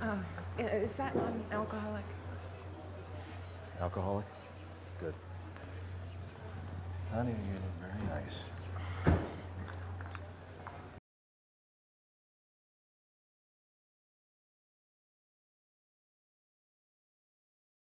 Is that non-alcoholic? Alcoholic? Good. Honey, you look very nice.